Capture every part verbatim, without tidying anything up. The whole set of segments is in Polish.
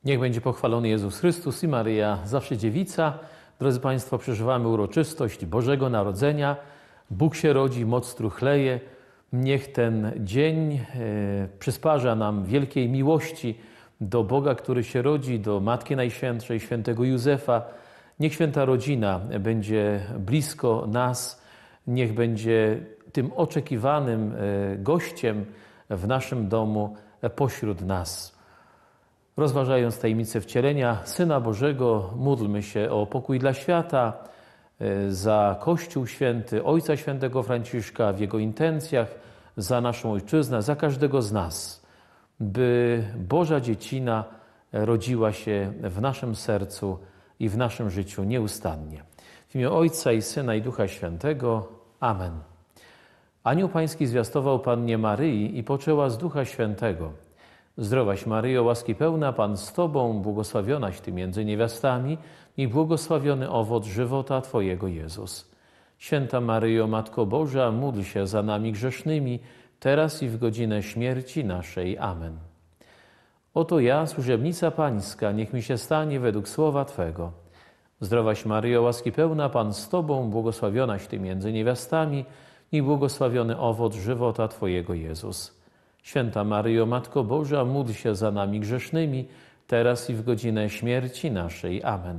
Niech będzie pochwalony Jezus Chrystus i Maryja, zawsze dziewica. Drodzy Państwo, przeżywamy uroczystość Bożego Narodzenia. Bóg się rodzi, moc truchleje. Niech ten dzień e, przysparza nam wielkiej miłości do Boga, który się rodzi, do Matki Najświętszej, świętego Józefa. Niech święta rodzina będzie blisko nas. Niech będzie tym oczekiwanym e, gościem w naszym domu, e, pośród nas. Rozważając tajemnicę wcielenia Syna Bożego, módlmy się o pokój dla świata, za Kościół Święty, Ojca Świętego Franciszka w jego intencjach, za naszą Ojczyznę, za każdego z nas, by Boża dziecina rodziła się w naszym sercu i w naszym życiu nieustannie. W imię Ojca i Syna i Ducha Świętego. Amen. Anioł Pański zwiastował Pannie Maryi i poczęła z Ducha Świętego. Zdrowaś Maryjo, łaski pełna, Pan z Tobą, błogosławionaś Ty między niewiastami i błogosławiony owoc żywota Twojego, Jezus. Święta Maryjo, Matko Boża, módl się za nami grzesznymi, teraz i w godzinę śmierci naszej. Amen. Oto ja, służebnica Pańska, niech mi się stanie według słowa Twego. Zdrowaś Maryjo, łaski pełna, Pan z Tobą, błogosławionaś Ty między niewiastami i błogosławiony owoc żywota Twojego, Jezus. Święta Maryjo, Matko Boża, módl się za nami grzesznymi, teraz i w godzinę śmierci naszej. Amen.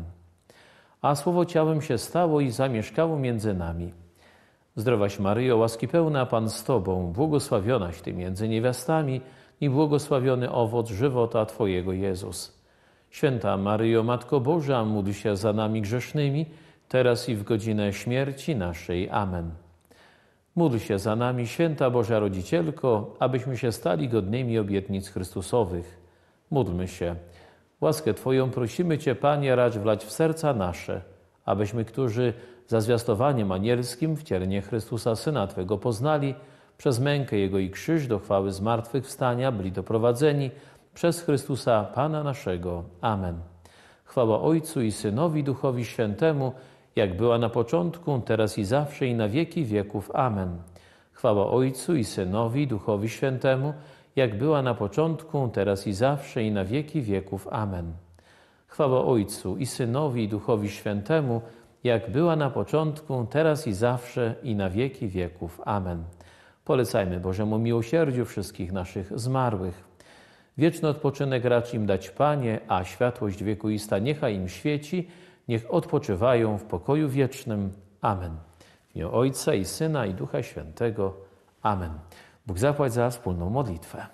A Słowo ciałem się stało i zamieszkało między nami. Zdrowaś Maryjo, łaski pełna, Pan z Tobą, błogosławionaś Ty między niewiastami i błogosławiony owoc żywota Twojego, Jezus. Święta Maryjo, Matko Boża, módl się za nami grzesznymi, teraz i w godzinę śmierci naszej. Amen. Módl się za nami, Święta Boża Rodzicielko, abyśmy się stali godnymi obietnic Chrystusowych. Módlmy się. Łaskę Twoją prosimy Cię, Panie, racz wlać w serca nasze, abyśmy, którzy za zwiastowaniem anielskim wcielenie Chrystusa, Syna Twego, poznali, przez mękę Jego i krzyż do chwały zmartwychwstania byli doprowadzeni przez Chrystusa, Pana naszego. Amen. Chwała Ojcu i Synowi, Duchowi Świętemu, jak była na początku, teraz i zawsze, i na wieki wieków. Amen. Chwała Ojcu i Synowi, Duchowi Świętemu, jak była na początku, teraz i zawsze, i na wieki wieków. Amen. Chwała Ojcu i Synowi, i Duchowi Świętemu, jak była na początku, teraz i zawsze, i na wieki wieków. Amen. Polecajmy Bożemu miłosierdziu wszystkich naszych zmarłych. Wieczny odpoczynek racz im dać, Panie, a światłość wiekuista niechaj im świeci, niech odpoczywają w pokoju wiecznym. Amen. W imię Ojca i Syna i Ducha Świętego. Amen. Bóg zapłać za wspólną modlitwę.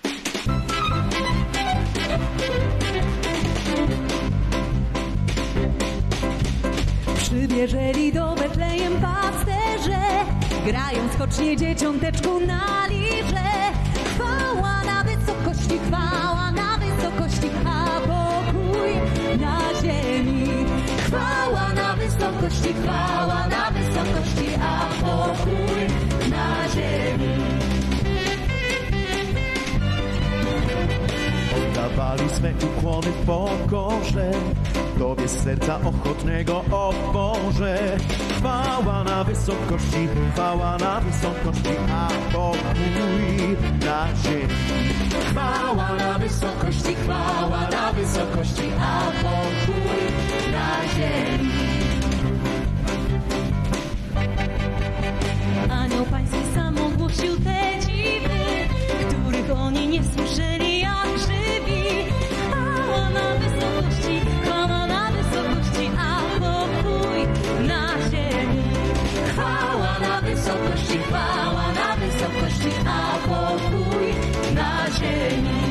Przybierzeli do Betlejem pasterze, grając skocznie dzieciąteczku na liże. Chwała na wysokości, chwała na wysokości, a pokój na ziemi. Chwała na wysokości, chwała na wysokości, a pokój na ziemi. Oddawali swe ukłony w pokorze Tobie z serca ochotnego, o Boże. Chwała na wysokości, chwała na wysokości, a pokój na ziemi. Chwała na wysokości, chwała na wysokości, a pokój na ziemi. Anioł Pański sam ogłosił te dziwy, których oni nie słyszeli jak żywi. Chwała na wysokości, chwała na wysokości, a pokój na ziemi. Chwała na wysokości, chwała na wysokości, a pokój na ziemi.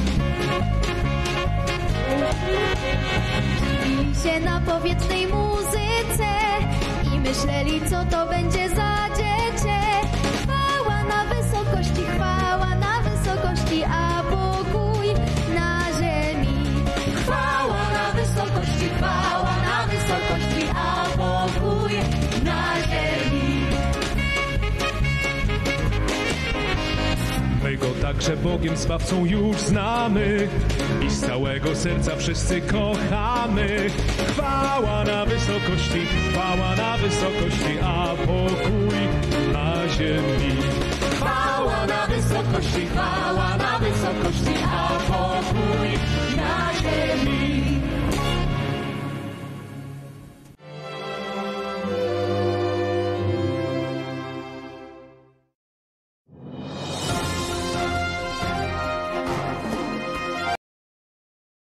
Dziwili się na powietrznej muzyce i myśleli, co to będzie za dziecię. Chwała na wysokości, chwała na wysokości, a pokój na ziemi. Chwała na wysokości, chwała na wysokości, a pokój na ziemi. My Go także Bogiem Zbawcą już znamy i z całego serca wszyscy kochamy. Chwała na wysokości, chwała na wysokości, a pokój na ziemi. Chwała na wysokości, chwała na